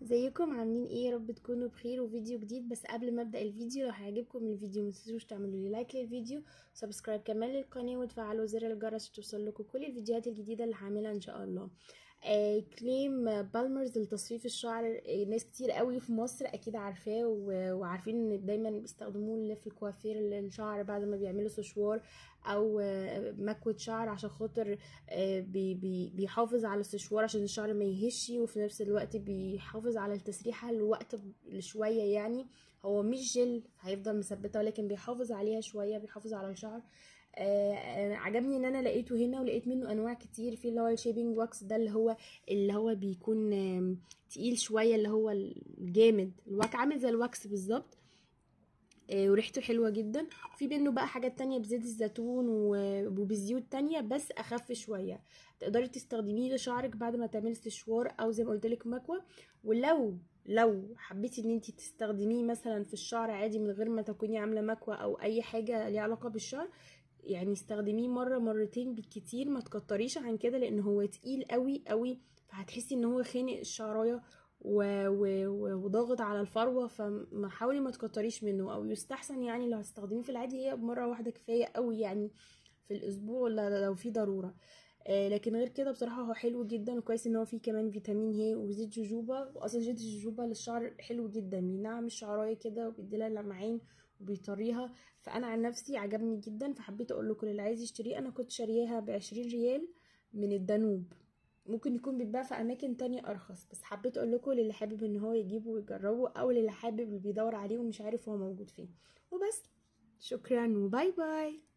ازيكم عاملين ايه؟ يا رب تكونوا بخير. وفيديو جديد. بس قبل ما ابدا الفيديو، لو هيعجبكم الفيديو ما تنسوش تعملوا لي لايك للفيديو، سبسكرايب كمان للقناه، وتفعلوا زر الجرس عشان توصل لكم كل الفيديوهات الجديده اللي هعملها ان شاء الله. كريم بالمرز لتصفيف الشعر. ناس كتير قوي في مصر اكيد عارفاه وعارفين ان دايما بيستخدموه في الكوافير للشعر بعد ما بيعملوا سشوار او مكوة شعر، عشان خاطر بيحافظ على السشوار عشان الشعر ما يهشي، وفي نفس الوقت بيحافظ على التسريحة لوقت شوية. يعني هو مش جل هيفضل مثبتة، ولكن بيحافظ عليها شوية، بيحافظ على الشعر. عجبني ان انا لقيته هنا، ولقيت منه انواع كتير. في اللي هو الشيبنج واكس ده اللي هو بيكون تقيل شوية، اللي هو الجامد، الواك عامل زي الواكس بالظبط. وريحته حلوة جدا. في منه بقى حاجات تانية بزيت الزيتون وبزيوت تانية بس اخف شوية. تقدري تستخدميه لشعرك بعد ما تعملي استشوار او زي ما قلتلك مكوة. ولو حبيتي ان انتي تستخدميه مثلا في الشعر عادي من غير ما تكوني عاملة مكوة او اي حاجة ليها علاقة بالشعر، يعني استخدميه مرة مرتين بالكتير، ما تكتريش عن كده، لان هو تقيل قوي قوي، فهتحسي ان هو خانق الشعرايه وضاغط على الفروه. فحاولي ما تكتريش منه، او يستحسن يعني لو هتستخدميه في العادي هي مره واحده كفايه قوي، يعني في الاسبوع، ولا لو في ضروره. لكن غير كده بصراحه هو حلو جدا، وكويس ان هو فيه كمان فيتامين ه وزيت جوجوبا. واصلا زيت الجوجوبا للشعر حلو جدا، بينعم الشعرايه كده وبيديلها لمعان وبيطريها. فانا عن نفسي عجبني جدا، فحبيت اقول لكم اللي عايز يشتريه. انا كنت شارياها ب20 ريال من الدانوب. ممكن يكون بيتباع في اماكن تانية ارخص، بس حبيت اقول لكم للي حابب ان هو يجيبه ويجربه، او للي حابب اللي بيدور عليه ومش عارف هو موجود فين. وبس. شكرا وباي باي.